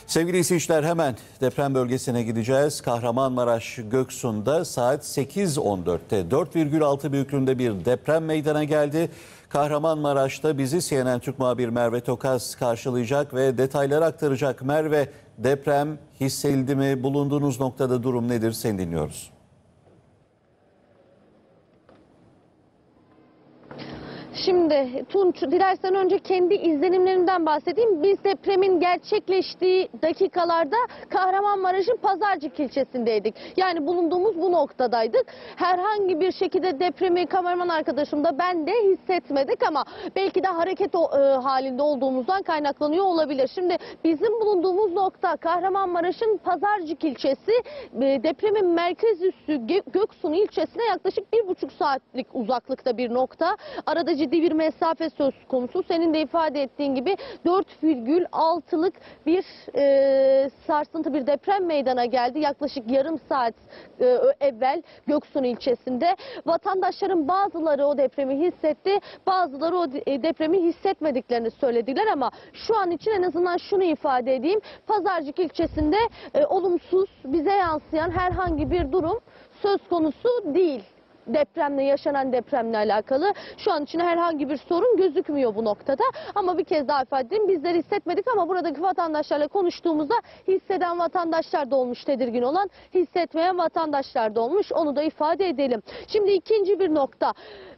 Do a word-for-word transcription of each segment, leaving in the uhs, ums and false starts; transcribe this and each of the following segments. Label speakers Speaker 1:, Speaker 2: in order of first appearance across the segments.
Speaker 1: Sevgili izleyiciler, hemen deprem bölgesine gideceğiz. Kahramanmaraş Göksu'nda saat sekiz on dörtte dört virgül altı büyüklüğünde bir deprem meydana geldi. Kahramanmaraş'ta bizi C N N Türk muhabir Merve Tokaz karşılayacak ve detayları aktaracak. Merve, deprem hissedildi mi? Bulunduğunuz noktada durum nedir? Seni dinliyoruz.
Speaker 2: Şimdi Tunç, dilersen önce kendi izlenimlerimden bahsedeyim. Biz depremin gerçekleştiği dakikalarda Kahramanmaraş'ın Pazarcık ilçesindeydik. Yani bulunduğumuz bu noktadaydık. Herhangi bir şekilde depremi kameraman arkadaşım da ben de hissetmedik ama belki de hareket o, e, halinde olduğumuzdan kaynaklanıyor olabilir. Şimdi bizim bulunduğumuz nokta Kahramanmaraş'ın Pazarcık ilçesi. E, depremin merkez üssü Göksu ilçesine yaklaşık bir buçuk saatlik uzaklıkta bir nokta. Arada ciddi bir mesafe söz konusu. Senin de ifade ettiğin gibi dört virgül altılık bir e, sarsıntı, bir deprem meydana geldi. Yaklaşık yarım saat e, evvel Göksu ilçesinde. Vatandaşların bazıları o depremi hissetti, bazıları o depremi hissetmediklerini söylediler ama şu an için en azından şunu ifade edeyim. Pazarcık ilçesinde e, olumsuz, bize yansıyan herhangi bir durum söz konusu değil. Depremle, yaşanan depremle alakalı şu an için herhangi bir sorun gözükmüyor bu noktada. Ama bir kez daha ifade edeyim, bizler hissetmedik ama buradaki vatandaşlarla konuştuğumuzda hisseden vatandaşlar da olmuş, tedirgin olan, hissetmeyen vatandaşlar da olmuş. Onu da ifade edelim. Şimdi ikinci bir nokta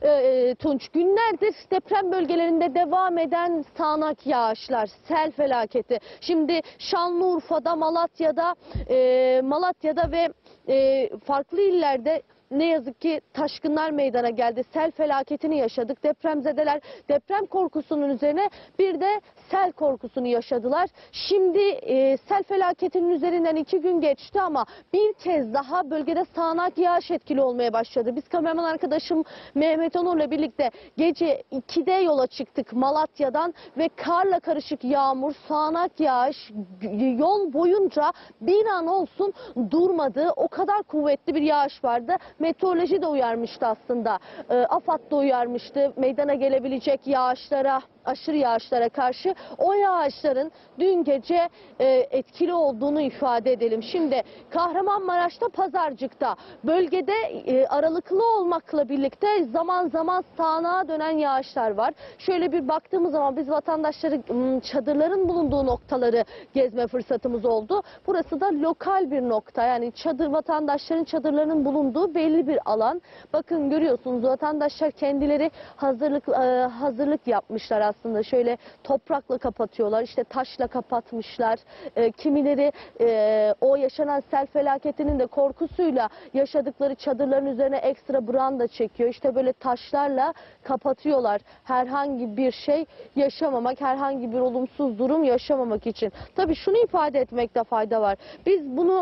Speaker 2: e, Tunç, günlerdir deprem bölgelerinde devam eden sağanak yağışlar, sel felaketi. Şimdi Şanlıurfa'da, Malatya'da, e, Malatya'da ve e, farklı illerde ne yazık ki taşkınlar meydana geldi. Sel felaketini yaşadık. Depremzedeler deprem korkusunun üzerine bir de sel korkusunu yaşadılar. Şimdi e, sel felaketinin üzerinden iki gün geçti ama bir kez daha bölgede sağanak yağış etkili olmaya başladı. Biz kameraman arkadaşım Mehmet Onur'la birlikte gece ikide yola çıktık Malatya'dan ve karla karışık yağmur, sağanak yağış yol boyunca bir an olsun durmadı. O kadar kuvvetli bir yağış vardı. Meteoroloji de uyarmıştı aslında. E, AFAD da uyarmıştı meydana gelebilecek yağışlara, aşırı yağışlara karşı. O yağışların dün gece e, etkili olduğunu ifade edelim. Şimdi Kahramanmaraş'ta, Pazarcık'ta bölgede e, aralıklı olmakla birlikte zaman zaman sağanağa dönen yağışlar var. Şöyle bir baktığımız zaman biz vatandaşları çadırların bulunduğu noktaları gezme fırsatımız oldu. Burası da lokal bir nokta. Yani çadır, vatandaşların çadırlarının bulunduğu belli bir alan. Bakın görüyorsunuz, vatandaşlar kendileri hazırlık e, hazırlık yapmışlar aslında. Şöyle toprakla kapatıyorlar, işte taşla kapatmışlar. E, kimileri e, o yaşanan sel felaketinin de korkusuyla yaşadıkları çadırların üzerine ekstra branda çekiyor. İşte böyle taşlarla kapatıyorlar. Herhangi bir şey yaşamamak, herhangi bir olumsuz durum yaşamamak için. Tabii şunu ifade etmekte fayda var. Biz bunu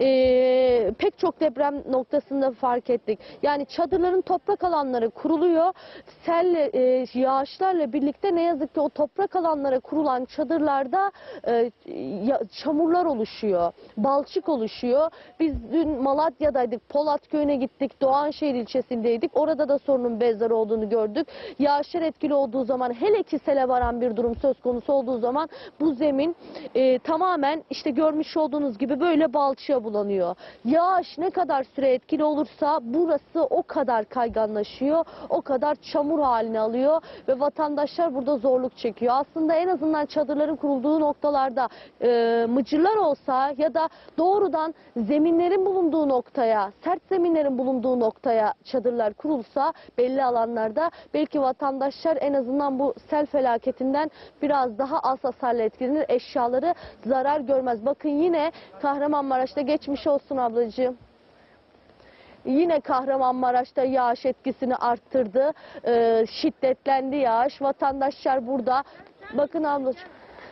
Speaker 2: e, pek çok deprem noktasında fark ettik. Yani çadırların toprak alanları kuruluyor. Selle, e, yağışlarla birlikte ne yazık ki o toprak alanlara kurulan çadırlarda e, ya, çamurlar oluşuyor. Balçık oluşuyor. Biz dün Malatya'daydık. Polatköy'üne gittik. Doğanşehir ilçesindeydik. Orada da sorunun benzer olduğunu gördük. Yağışlar etkili olduğu zaman, hele ki sele varan bir durum söz konusu olduğu zaman bu zemin e, tamamen işte görmüş olduğunuz gibi böyle balçığa bulanıyor. Yağış ne kadar süre etkili olursa burası o kadar kayganlaşıyor, o kadar çamur haline alıyor ve vatandaşlar burada zorluk çekiyor. Aslında en azından çadırların kurulduğu noktalarda e, mıcırlar olsa ya da doğrudan zeminlerin bulunduğu noktaya, sert zeminlerin bulunduğu noktaya çadırlar kurulsa belli alanlarda belki vatandaşlar en azından bu sel felaketinden biraz daha az hasarla etkilenir, eşyaları zarar görmez. Bakın yine Kahramanmaraş'ta, geçmiş olsun ablacığım. Yine Kahramanmaraş'ta yağış etkisini arttırdı. Ee, şiddetlendi yağış. Vatandaşlar burada. Bakın ablacığım.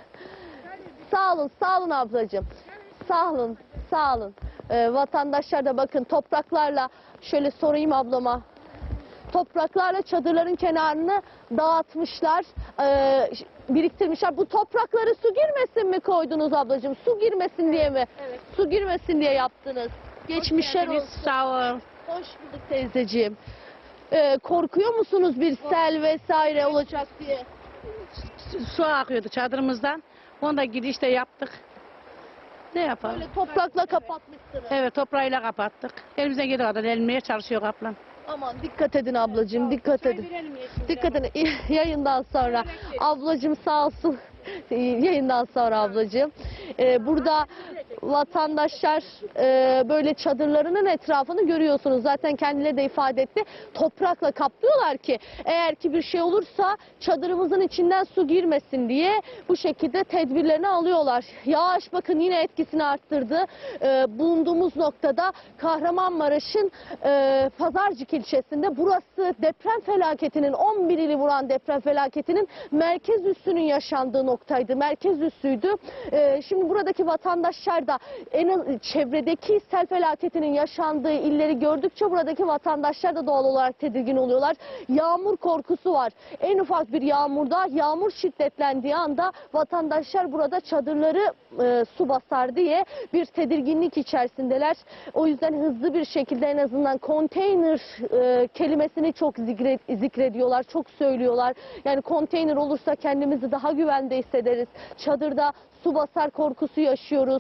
Speaker 2: Sağ olun, sağ olun ablacığım. Sağ olun, sağ olun. Ee, vatandaşlar da bakın topraklarla, şöyle sorayım ablama. Topraklarla çadırların kenarını dağıtmışlar, e, biriktirmişler. Bu toprakları su girmesin mi koydunuz ablacığım? Su girmesin diye mi?
Speaker 3: Evet.
Speaker 2: Su girmesin diye yaptınız. Geçmişler olsun.
Speaker 3: Sağ ol.
Speaker 2: Hoş bulduk teyzeciğim. Ee, korkuyor musunuz bir sel vesaire olacak diye?
Speaker 3: Su akıyordu çadırımızdan. Onu da gidişte yaptık. Ne yapalım?
Speaker 2: Böyle toprakla kapatmışsınız.
Speaker 3: Evet, toprağıyla kapattık. Elimize geldiği kadar elmeye çalışıyor kaplan.
Speaker 2: Aman dikkat edin ablacığım, dikkat edin. Dikkat edin. Yayından sonra ablacığım sağ olsun. Yayından sonra ablacığım. Ee, burada vatandaşlar e, böyle çadırlarının etrafını görüyorsunuz. Zaten kendileri de ifade etti. Toprakla kaplıyorlar ki eğer ki bir şey olursa çadırımızın içinden su girmesin diye bu şekilde tedbirlerini alıyorlar. Yağış bakın yine etkisini arttırdı. Ee, bulunduğumuz noktada Kahramanmaraş'ın e, Pazarcık ilçesinde, burası deprem felaketinin on bir ili vuran deprem felaketinin merkez üssünün yaşandığı noktaydı. Merkez üssüydü. Ee, şimdi buradaki vatandaşlar da en az, çevredeki sel felaketinin yaşandığı illeri gördükçe buradaki vatandaşlar da doğal olarak tedirgin oluyorlar. Yağmur korkusu var. En ufak bir yağmurda, yağmur şiddetlendiği anda vatandaşlar burada çadırları e, su basar diye bir tedirginlik içerisindeler. O yüzden hızlı bir şekilde en azından konteyner e, kelimesini çok zikre, zikrediyorlar, çok söylüyorlar. Yani konteyner olursa kendimizi daha güvende hissederiz. Çadırda su basar korkusu yaşıyoruz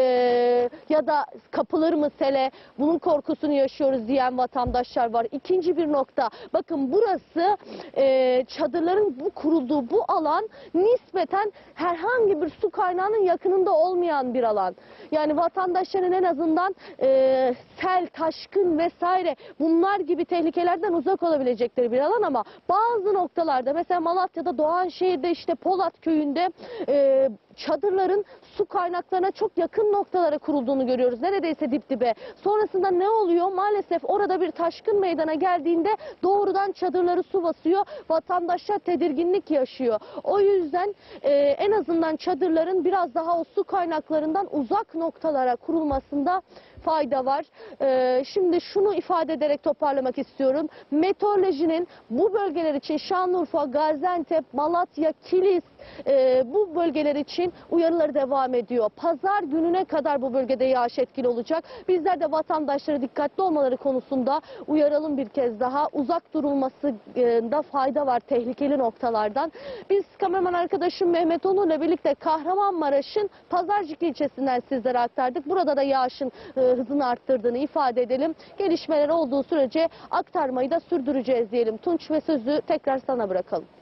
Speaker 2: ee, ya da kapılır mı sele, bunun korkusunu yaşıyoruz diyen vatandaşlar var. İkinci bir nokta, bakın burası e, çadırların bu kurulduğu bu alan nispeten herhangi bir su kaynağının yakınında olmayan bir alan. Yani vatandaşların en azından e, sel, taşkın vesaire bunlar gibi tehlikelerden uzak olabilecekleri bir alan, ama bazı noktalarda mesela Malatya'da, Doğanşehir'de, işte Polat köyünde e, çadırların su kaynaklarına çok yakın noktalara kurulduğunu görüyoruz. Neredeyse dip dibe. Sonrasında ne oluyor? Maalesef orada bir taşkın meydana geldiğinde doğrudan çadırları su basıyor. Vatandaşlar tedirginlik yaşıyor. O yüzden e, en azından çadırların biraz daha o su kaynaklarından uzak noktalara kurulmasında fayda var. Ee, şimdi şunu ifade ederek toparlamak istiyorum. Meteorolojinin bu bölgeler için Şanlıurfa, Gaziantep, Malatya, Kilis e, bu bölgeler için uyarıları devam ediyor. Pazar gününe kadar bu bölgede yağış etkili olacak. Bizler de vatandaşlara dikkatli olmaları konusunda uyaralım bir kez daha. Uzak durulmasında fayda var tehlikeli noktalardan. Biz kameraman arkadaşım Mehmet Onur ile birlikte Kahramanmaraş'ın Pazarcık ilçesinden sizlere aktardık. Burada da yağışın e, hızını arttırdığını ifade edelim. Gelişmeler olduğu sürece aktarmayı da sürdüreceğiz diyelim. Tunç ve sözü tekrar sana bırakalım.